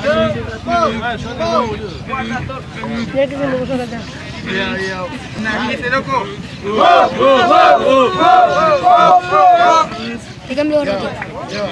Mira que se me puso acá. ¿Naciste, loco? Te cambio de ratito.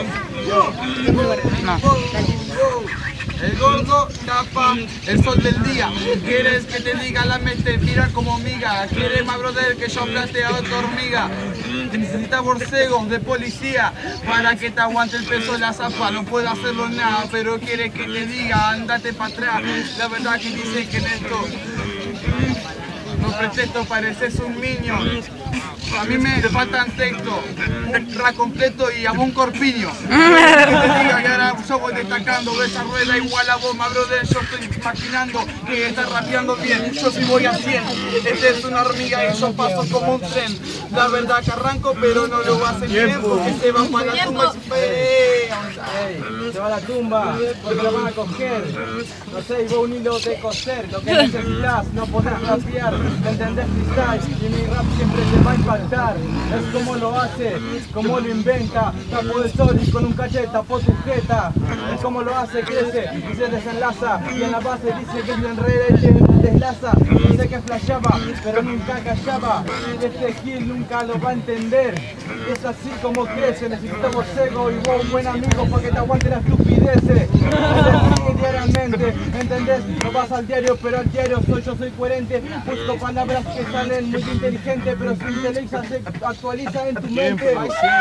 No. El gordo tapa el sol del día. ¿Quieres que te diga la mente? Mira como miga. Quiere más brother que yo plantea otra hormiga. Necesita borcegos de policía para que te aguante el peso de la zapa. No puedo hacerlo nada, pero quiere que te diga, andate para atrás. La verdad que dice que en esto no pretexto, pareces un niño. A mí me faltan texto, rap completo y hago un corpiño. Que te diga que ahora yo voy destacando de esa rueda igual a vos, ma brother, yo estoy imaginando que estás rapeando bien. Yo sí voy a 100, este es una hormiga y yo paso como un tren. La verdad que arranco, pero no lo hacen bien porque se van para la tumba y Se va a la tumba, porque lo van a coger. No sé, y vos un hilo de coser. Lo que necesitas, no podés rapear. ¿Me entendés, freestyle? Y mi rap siempre te va a impactar. Es como lo hace, como lo inventa. Tapo de sol y con un cachete tapó tu jeta. Es como lo hace, crece y se desenlaza. Y en la base dice que se enreda y te deslaza. Dice que flasheaba, pero nunca callaba. Este Gil nunca lo va a entender. Es así como crece, necesita borcego y vos un buen amigo para que te aguante la estupideces. Diariamente, ¿entendés? No vas al diario, pero al diario yo soy coherente. Busco palabras que salen muy inteligentes, pero su inteligencia se actualiza en tu mente.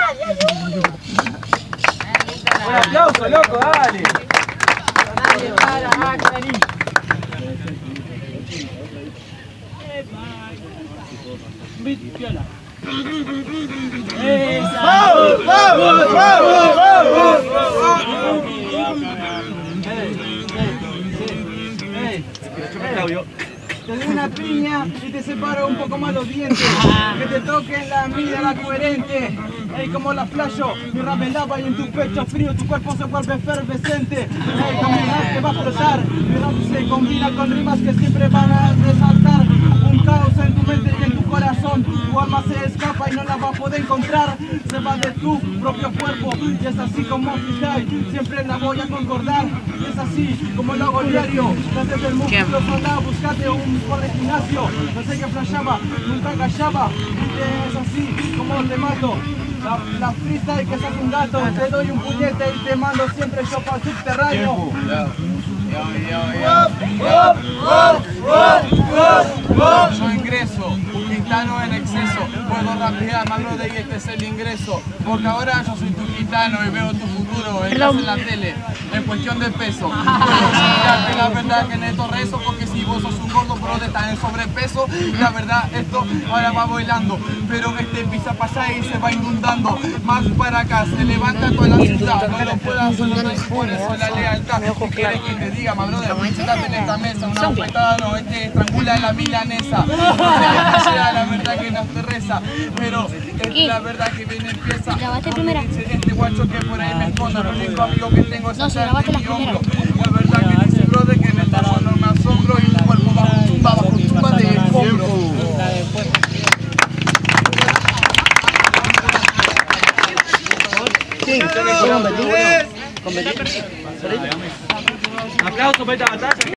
Un aplauso, loco, dale. Dale, para, Clarín. Piola. ¡Vamos! ¡Vamos! ¡Vamos! Te doy una piña y te separo un poco más los dientes. Que te toquen la mira, la coherente. Ey, como la flasho, mi rap me lava y en tu pecho frío tu cuerpo se vuelve efervescente. Ey, como mi rap que va a flotar, mi rap se combina con rimas que siempre van a resaltar. Un caos en tu mente y en tu corazón, tu alma se escapa y no la va a poder encontrar. Se va de tu propio cuerpo y es así como freestyle, siempre la voy a concordar. Es así como lo hago diario, desde el músculo sola, buscate un por de gimnasio. No sé qué flashaba, nunca callaba. Es así como te mato. La freestyle que sos un gato, te doy un puñete y te mando siempre yo para el subterráneo. Yo ingreso, gitano en exceso, puedo rapear, magro de y este es el ingreso, porque ahora yo soy tu gitano y veo tu futuro, estás en la tele, en cuestión de peso. Puedo explicarte la verdad que en esto rezo, porque si vos sos un gordo pero estás en sobrepeso, la verdad esto ahora va bailando, pero este pisa pasa y se va inundando, más para acá, se levanta toda la ciudad, no lo puedo hacer, no impone, eso la lealtad. Si quieres que te diga, ma brother, siéntate en esta mesa, una bofetada no, estrangula la milanesa. La verdad que no te reza, pero es la verdad que viene empieza. ¿Grabaste primera? Este guacho que por ahí me esconda, el único amigo que tengo es No, grabaste la primera. La verdad que dice brother que en esta zona me asombro y tu cuerpo bajo tumba de escombro. Sí, aplauso para esta batalla.